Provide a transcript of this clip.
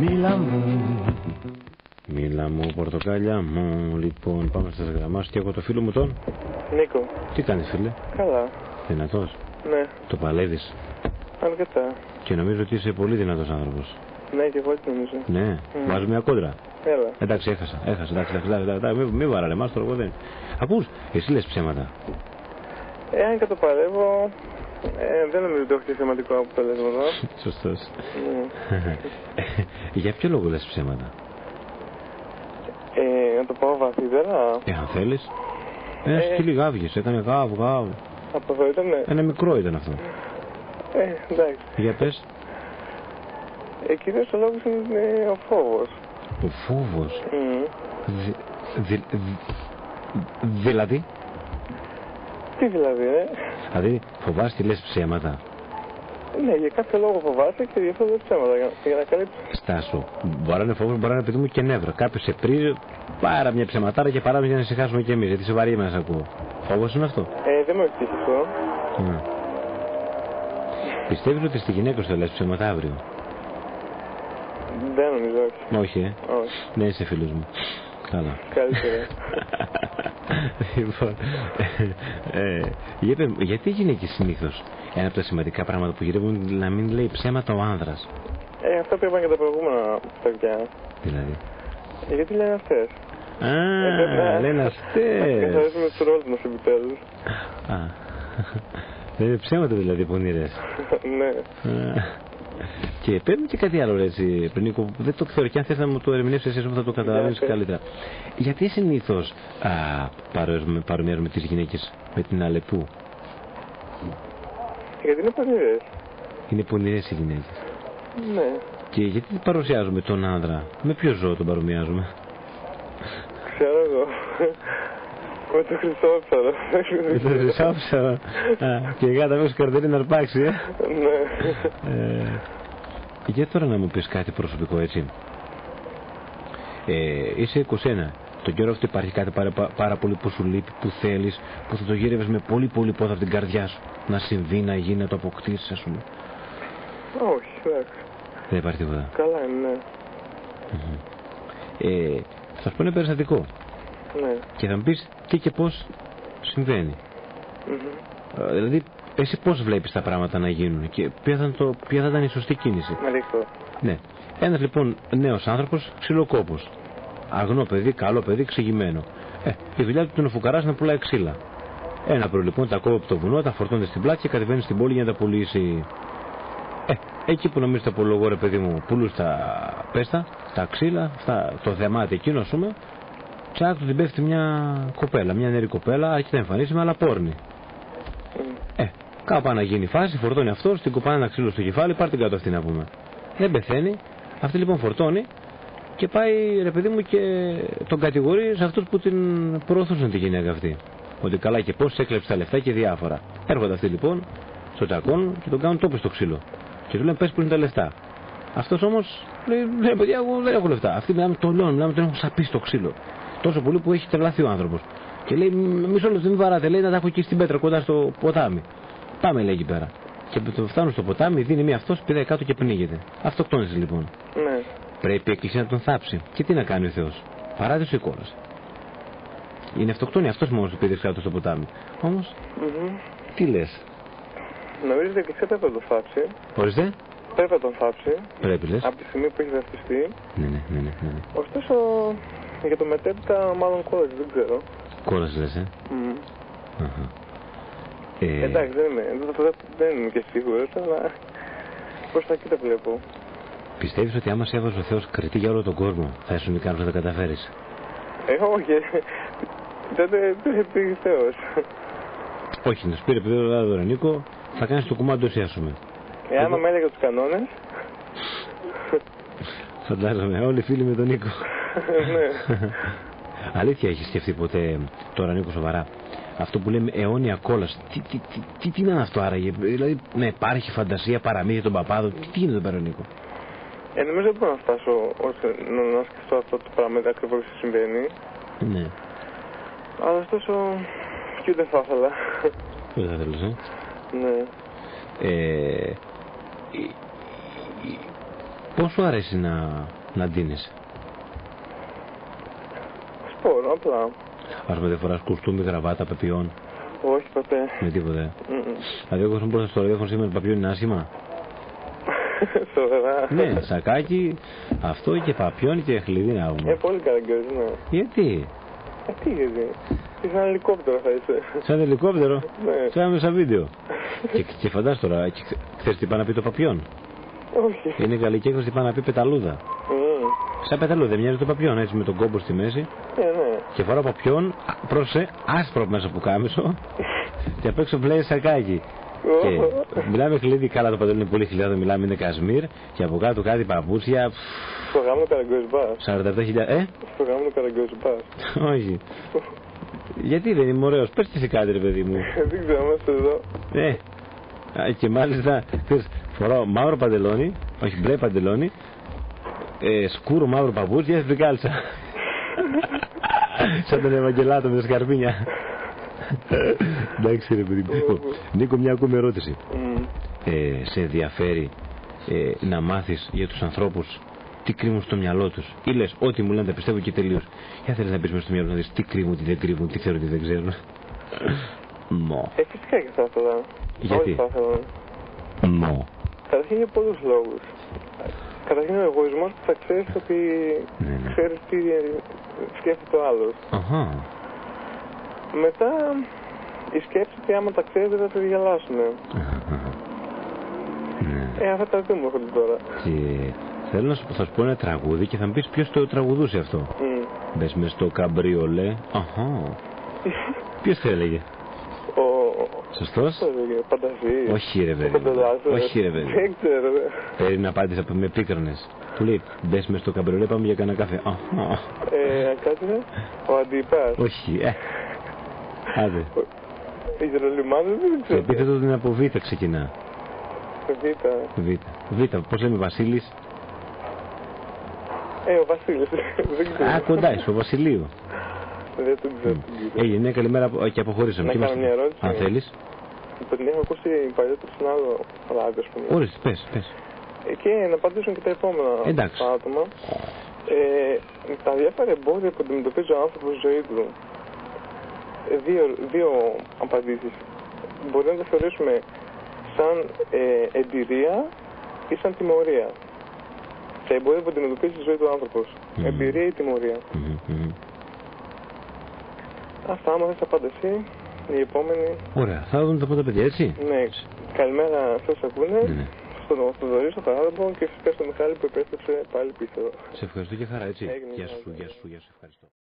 Μίλα μου. Μίλα μου, πορτοκάλια μου. Λοιπόν, πάμε στα γραμμάς και έχω το φίλο μου τον Νίκο. Τι κάνεις, φίλε? Καλά. Δυνατός? Ναι. Το παλεύεις? Αρκετά. Και νομίζω ότι είσαι πολύ δυνατός άνθρωπος. Ναι, και εγώ έτσι νομίζω. Ναι, βάζω μια κόντρα. Έλα. Εντάξει, έχασα. Εντάξει, μην βάραλε εμάς τώρα, εγώ δεν. Ακούς, εσύ λες ψέματα. Αν και το παλεύω, δεν νομίζω ότι έχω και σημαντικό αποτέλεσμα εδώ. Σωστός. Για ποιο λόγο λες ψέματα? Να το πάω βαθύτερα. Αν θέλεις. Ένα σκύλι γάβγες, έκανε γάβ. Από εδώ ήτανε. Ένα μικρό ήταν αυτό. Εντάξει. Για πες. Κυρίως ο λόγος είναι ο φόβος. Ο φόβος. Δηλαδή. Τι δηλαδή, Δηλαδή φοβάσαι και λες ψέματα. Ναι, για κάποιο λόγο φοβάσαι και γι' αυτό δεν ψέματα για να καλύψει. Στάσου. Μπορεί να είναι φόβος, μπορεί να είναι παιδί μου και νεύρα. Κάποιος σε πρίζει, πάρα μια ψεματάρα και παράμε για να ησυχάσουμε κι εμείς. Γιατί σε βαριέμαι να σε ακούω. Φόβος είναι αυτό. Δεν με ευτύχει αυτό. Πιστεύεις ότι στη γυναίκα σου θα λες ψέματα αύριο? Δεν νομίζω, όχι. Όχι, Όχι. Δεν είσαι φίλος μου. Καλά. Καλύτερα. Λοιπόν, γιατί οι γυναίκες συνήθως ένα από τα σημαντικά πράγματα που γυρεύουν να μην λέει ψέματα ο άνδρας? Αυτό που είπαν και τα προηγούμενα παιδιά. Δηλαδή. Γιατί λένε αυτές. Λένε αυτές. Θα ρίχνουμε τους ρόλους μας επιτέλους. Δεν είναι ψέματα δηλαδή πονηρές. Ναι. Και παίρνει και κάτι άλλο έτσι, Πρινίκο, δεν το ξέρω και αν θες να μου το ερμηνεύσεις εσύ θα το καταλαβαίνεις καλύτερα. Γιατί συνήθως παρομοιάζουμε τις γυναίκες με την Αλεπού? Γιατί είναι πονηρές. Είναι πονηρές οι γυναίκες. Ναι. Και γιατί παρουσιάζουμε τον άνδρα? Με ποιο ζώο τον παρομοιάζουμε? Ξέρω εγώ. Με το χρυσόψαρο. Με το χρυσόψαρο. Και η γάτα μέσα καρδέλη να αρπάξει, Ναι. Για τώρα να μου πεις κάτι προσωπικό, έτσι. Είσαι 21. Τον καιρό αυτό υπάρχει κάτι πάρα πολύ που σου λείπει, που θέλεις, που θα το γύρευες με πολύ πολύ πόδα από την καρδιά σου? Να συμβεί, να γίνει, να το αποκτήσεις, ας πούμε. Όχι, εντάξει. Δεν υπάρχει τίποτα. Καλά είναι, ναι. Θα σου πω ένα περιστατικό. Ναι. Και θα μου πεις τι και πώς συμβαίνει. Δηλαδή, εσύ πώς βλέπεις τα πράγματα να γίνουν και ποια θα ήταν η σωστή κίνηση? Αλήθεια. Ναι. Ένας λοιπόν νέος άνθρωπος, ξυλοκόπος. Αγνό παιδί, καλό παιδί, εξηγημένο. Η δουλειά του είναι ο φουκαράς να πουλάει ξύλα. Ένα πρωί λοιπόν τα κόβει από το βουνό, τα φορτώνεται στην πλάτη και κατεβαίνει στην πόλη για να τα πουλήσει. Εκεί που νομίζω τα πουλώ εγώ, ρε παιδί μου, πουλούς τα πέστα, τα ξύλα, το δεμάτι εκείνο, ας πούμε. Τσάκ του την πέφτει μια κοπέλα, μια νεαρή κοπέλα, αρχίζει να εμφανίσει με άλλα πόρνη. Κάπου να γίνει φάση, φορτώνει αυτό, την κοπάνε ένα ξύλο στο κεφάλι, πάρει την κάτω αυτή να πούμε. Δεν πεθαίνει, αυτή λοιπόν φορτώνει και πάει, ρε παιδί μου, και τον κατηγορεί σε αυτούς που την προωθούσαν τη γυναίκα αυτή. Ότι καλά και πώς έκλεψε τα λεφτά και διάφορα. Έρχονται αυτοί λοιπόν, στο τσακόν και τον κάνουν τόπο στο ξύλο. Και του λένε πες που είναι τα λεφτά. Αυτός όμως λέει, ναι παιδιά, εγώ δεν έχω λεφτά. Αυτοί μιλάμε το λιώνουν, μιλάμε τον έχουν σαπίσει στο ξύλο. Τόσο πολύ που έχει τρελαθεί ο άνθρωπος. Και λέει, μισό λεπτό, μην βαράτε, λέει, να τα έχω εκεί στην πέτρα κοντά στο ποτάμι. Πάμε, λέει, εκεί πέρα. Και το φτάνουν στο ποτάμι, δίνει μία αυτός, πηδάει κάτω και πνίγεται. Αυτοκτόνησε λοιπόν. Ναι. Πρέπει η Εκκλησία να τον θάψει. Και τι να κάνει ο Θεός? Παράδεισο ή κόλαση? Είναι αυτοκτόνη αυτός μόνος που πήδε κάτω στο ποτάμι. Όμως, τι λες? Νομίζω ότι η Εκκλησία πρέπει να τον θάψει. Ορίστε. Πρέπει να τον θάψει. Πρέπει, λες. Από τη στιγμή που έχει δευτιστεί. Ναι. Ωστόσο, για το μετέπειτα, μάλλον κόλαση, δεν ξέρω. Κόλαση, λες, Εντάξει, δεν είμαι και σίγουρος, αλλά προς τα εκεί τα βλέπω. Πιστεύεις ότι άμα σε έβαζε ο Θεός κριτή για όλο τον κόσμο, θα ήσουν ικανός να τα καταφέρεις? Όχι, δεν πήγε Θεός. Όχι, να σου πει, επειδή εδώ Νίκο, θα κάνεις το κουμάντο εσύ, ας πούμε. Άμα με έλεγε τους κανόνες. Φαντάζομαι, όλοι φίλοι με τον Νίκο. Ναι. Αλήθεια, έχεις σκεφτεί ποτέ τώρα, Νίκο, σοβαρά, αυτό που λέμε αιώνια κόλαση? Τι είναι αυτό άραγε? Δηλαδή, με υπάρχει φαντασία, παραμύθια των παπάδων? Τι είναι εδώ πέρα, Νίκο? Νομίζω δεν μπορώ να φτάσω να σκεφτώ αυτό το πράγμα ακριβώς τι συμβαίνει. Ναι. Αλλά ωστόσο και ούτε θα ήθελα. Δεν θα θέλεις, Ναι. Πώς σου αρέσει να ντύνεσαι? Σπόρο, απλά. Ας πούμε δεν φοράς κουστούμι, γραβάτα, παπιόν? Όχι, ποτέ. Με τίποτε. Δηλαδή ο κόσμος που στο ραδιόφωνο σήμερα με παπιόν είναι άσχημα. Σοβαρά. Ναι, σακάκι, αυτό και παπιόν και χλειδί να πούμε. Πολύ καραγκιόζη, ναι. Γιατί? Τι γιατί? Σαν ελικόπτερο θα είσαι. Σαν ελικόπτερο? Ναι. Σαν βίντεο. Και φαντάσου τώρα, ξέρεις τι πάει να πει το παπιόν? Όχι. Είναι γαλλική έκφραση, πάει να πει πεταλούδα. Σαν πεταλούδα, μοιάζει το παπιόν, έτσι με τον κόμπο στη μέση. Ναι. Και φορά παπιόν, πρόσεχε, άσπρο μέσα που κάμισο. Και απ' έξω βλέπει σακάκι. Και μιλάμε χλίδι, καλά το παντελόνι είναι πολύ χιλιάδο, μιλάμε είναι κασμίρ. Και από κάτω κάτι παπούτσια. Στο γάμο του Καραγκιόζη 47.000. Στο γάμο του Καραγκιόζη Όχι. Γιατί δεν είμαι ωραίος, πες τι κάτι ρε παιδί μου. Δεν ξέρω, είμαστε εδώ. Ναι. Και μάλιστα, ξέρεις, φοράω μαύρο παντελόνι, όχι μπλε παντελόνι, σκούρο μαύρο παπούτσι, έφυγε κάλτσα. Σαν τον Ευαγγελάτο με τα σκαρπίνια. Εντάξει ρε παιδί μου. Νίκο, μια ακόμη ερώτηση. Σε ενδιαφέρει να μάθεις για τους ανθρώπους τι κρύβουν στο μυαλό τους? Ή λες ό,τι μου λένε τα πιστεύω και τελείως? Ή θέλεις να πεις μέσα στο μυαλό να δεις τι κρύβουν, τι δεν κρύβουν, τι ξέρουν, τι δεν ξέρουν? Φυσικά και θα ήθελα. Γιατί? Μω. Καταρχήν για πολλούς λόγους. Καταρχήν ο εγωισμός που θα ξέρεις ότι ξέρεις τι σκέφτεται ο άλλος. Μετά η σκέψη ότι άμα τα ξέρεις δεν θα τη γελάσουν. Αυτά τα δύο μου έρχονται τώρα. Και θέλω να σου πω ένα τραγούδι και θα μου πεις ποιος το τραγουδούσε αυτό. Μπες μες στο καμπριολέ. Ποιος το έλεγε? Σωστός? Φανταζή. Όχι ρε παιδί. Όχι ρε παιδί. Δεν ξέρω. Πρέπει να απάντησε με πίκρονες. Του λέει μπες μες στο καμπριολέ, πάμε για κανένα καφέ. Κάτσε. Ο Αντιπάς. Όχι. Άντε. Η Γερολιμάνος δεν Το ξέρω. επίθετο είναι από Β ξεκινά. Β. Πώς λέμε Βασίλης? Ο Βασίλης. Δεν ξέρω. Κοντά είσαι, ο Βασιλείου. Δεν τον ξέρω. Ναι, καλημέρα και αποχωρήσαμε. Να κάνω μια ερώτηση. Αν θέλεις. Την έχω ακούσει παλιότερα σε ένα άλλο ράδιο, ας πούμε. Ορίστε, πες. Και να απαντήσουν και τα επόμενα άτομα. Τα διάφορα εμπόδια που αντιμετωπίζει ο άνθρωπος στη ζωή του. Δύο απαντήσεις. Μπορεί να τα θεωρήσουμε σαν εμπειρία ή σαν τιμωρία. Τα εμπόδια που αντιμετωπίζει στη ζωή του άνθρωπος. Εμπειρία ή τιμωρία. Αυτά, άμα θες απάντηση, η επόμενη. Ωραία, θα δούμε τα πρώτα παιδιά, έτσι. Ναι, καλημέρα σε όσους ακούνε. Στον Θοδωρή, στον Χαράδοπο και φυσικά στον Μιχάλη που επέστρεψε πάλι πίσω. Σε ευχαριστώ και χαρά, έτσι. Γεια σου, ευχαριστώ.